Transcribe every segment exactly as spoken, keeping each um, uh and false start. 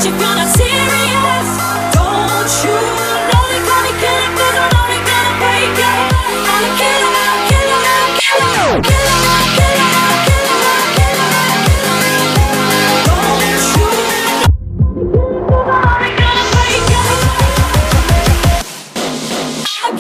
but if you're not serious, don't you know they're gonna get it, 'cause I know they're gonna break it. I'm a killer, killer, killer, killer, killer, killer, killer. Don't you know they're gonna break it. I'm a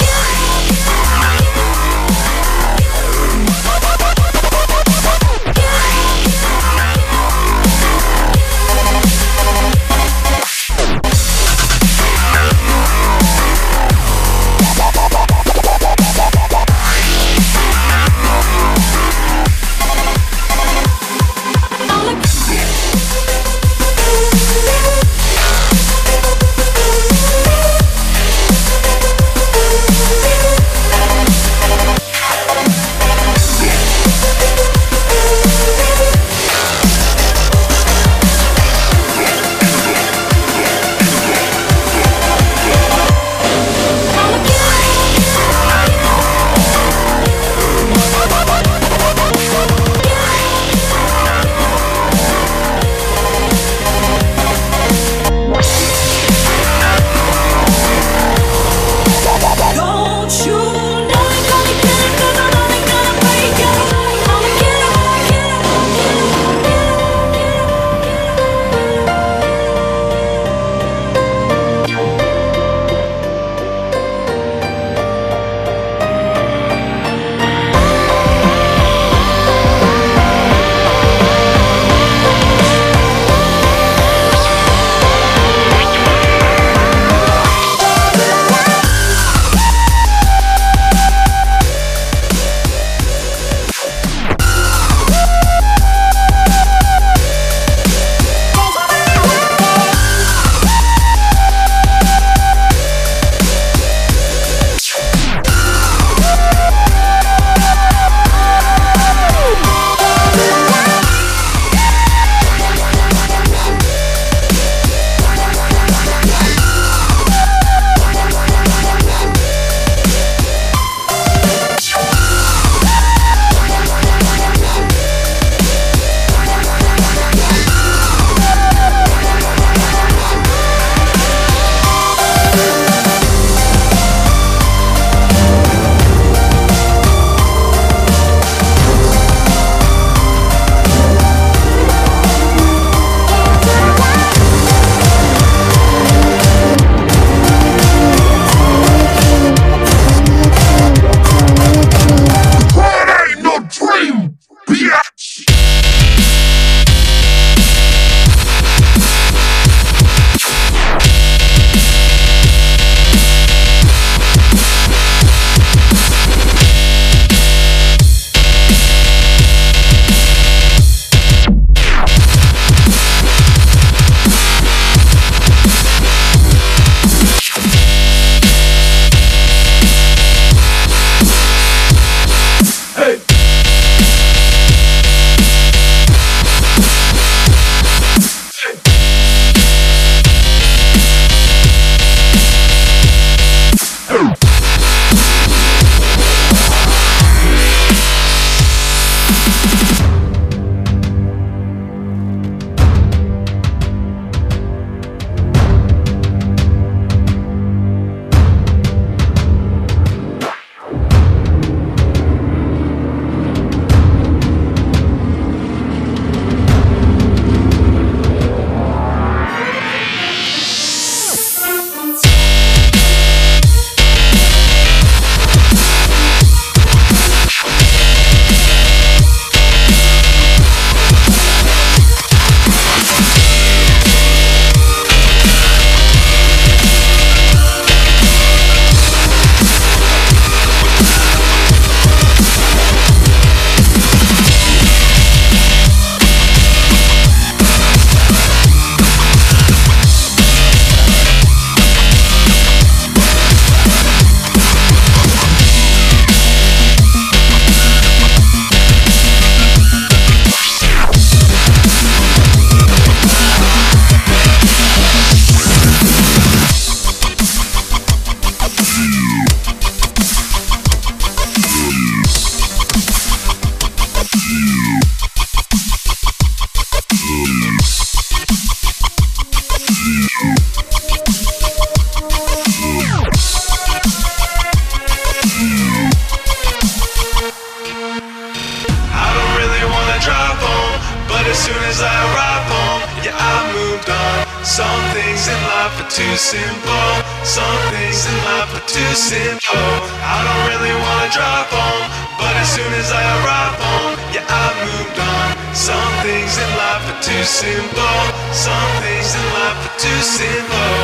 Some things in life are too simple. Some things in life are too simple. I don't really wanna drive home, but as soon as I arrive home, yeah, I moved on. Some things in life are too simple. Some things in life are too simple.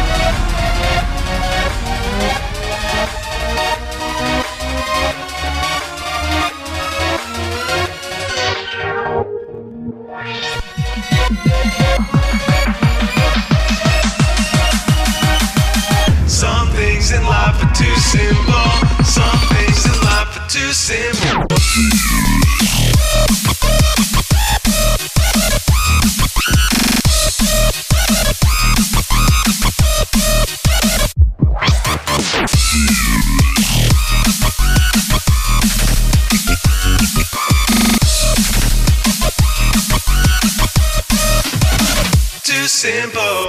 Some things in life are too simple. Some things in life are too simple. Too simple.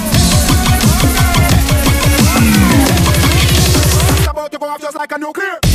Just like a nuclear.